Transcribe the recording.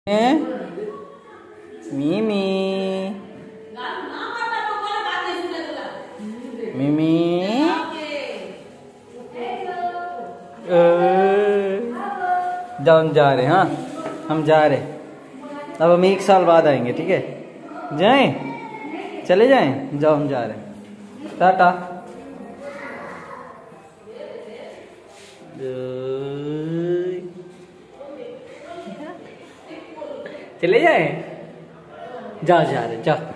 मिमी मिमी जाओ, हम जा रहे हैं। हाँ, हम जा रहे। अब हम 1 साल बाद आएंगे, ठीक है? जाएं, चले जाएं, जाओ, हम जा रहे हैं। टाटा। चले जाएं, जा रहे, जा।